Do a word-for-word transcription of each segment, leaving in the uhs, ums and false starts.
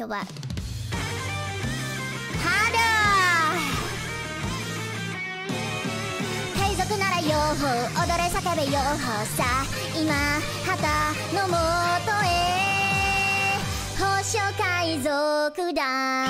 coba. Aduh. Heizouku nara yoho, odore sakabe yoho sa. Ima hata no moto e hosho kaizoku da.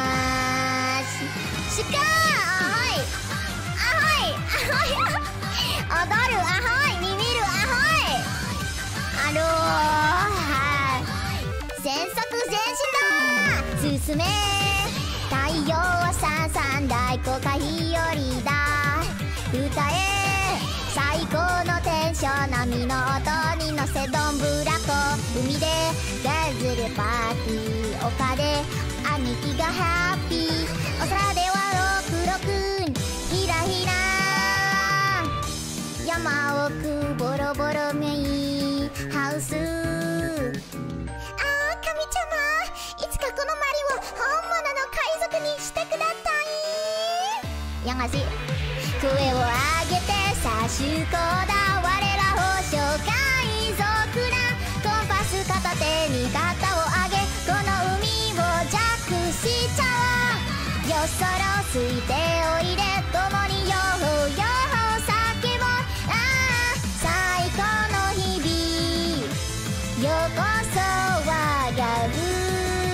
Shika! Ahoy! Ahoy! Ahoy! Odoru! Ahoy! Mimiru! Ahoy! Aduh. 全速前進だ進め太陽はさんさん大航海よりだ歌え最高のテンション波の音に乗せどんぶらこ海でガズルパーティー丘で兄貴がハッピーお空ではろくろくひらひら山奥ボロボロメイハウスこのマリを本物の海賊にしてくださいやがし声を上げてさしゅこだ我ら宝生海賊だコンパス片手に肩を上げこの海を弱しちゃおうよそろついておいで共にヨホヨホ叫ぼうああ最高の日々ようこそ我が船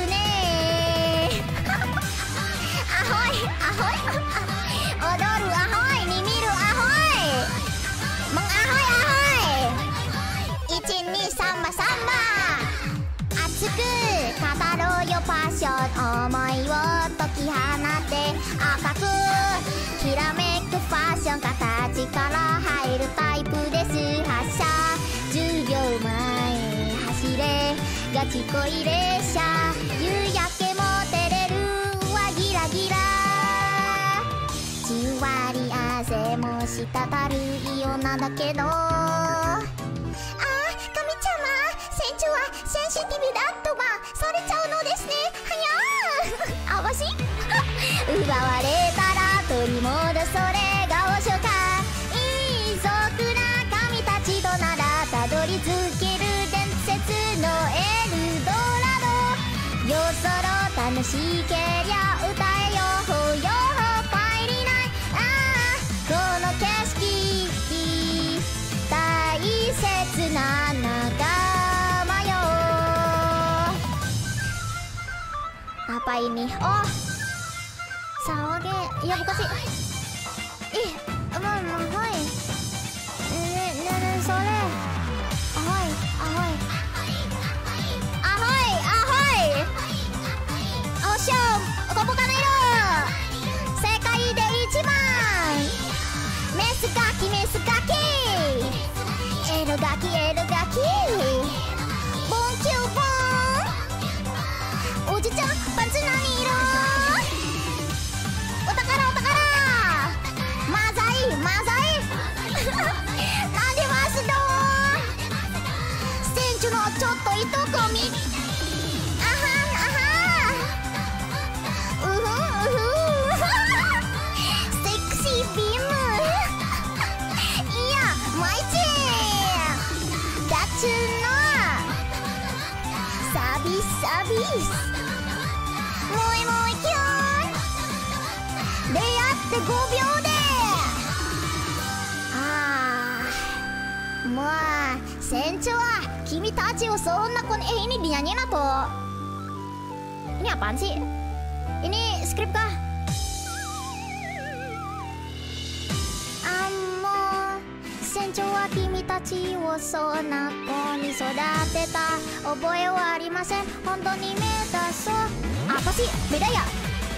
アホイ踊るアホイに見るアホイもんアホイアホイいちにさんばさんば熱く語ろうよパッション思いを解き放って赤くきらめくファッション形から入るタイプです発車じゅうびょうまえ走れガチ恋列車夕焼けも照れるわギラギラじんわり汗も滴るいい女だけどああ神ちゃま船長はセンシティブだとばされちゃうのですねはやーあわし奪われたら取り戻それがおしょか遺族な神たちとならたどり着ける伝説のエルドラドよそろ楽しけりゃ歌えよほよこの景色大切な仲間よ Apa ini? Oh Sawage Ya bukan sih Ih Emang ahoy Nenek soleh Ahoy Ahoy Ahoy Ahoy Oshom Kobuka no iro Sekai de ichibanメスガキメスガキエロガキエロガキボンキューボンおじちゃんパンツ何色お宝お宝マザイマザイなんでますの船長のちょっといとこみあはあはうふうふセクシービームマイチーダッチューのサビサビスもういもういきよー出会ってごびょうでああもう船長は君たちをそんな子にeh ini dinyanyiin atau ini apaan sih ini skrip kah船長は君たちをそんな子に育てた覚えはありません本当に目指そうあ、apa sih? Beda ya?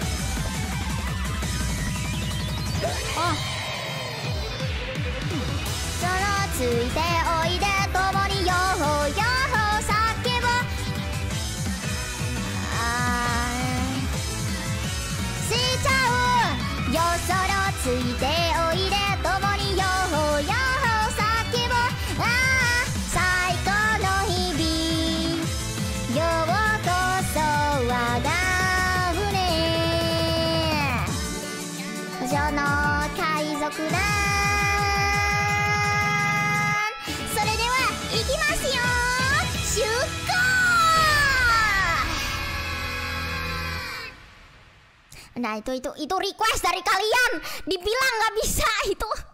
Oh そのついておいで共にヨホヨホ叫ぼうあーしちゃうよそろついておいで共にヨホヨホの海賊団それでは行きますよ出航 Nah itu itu itu request dari kalian, dibilang nggak bisa itu.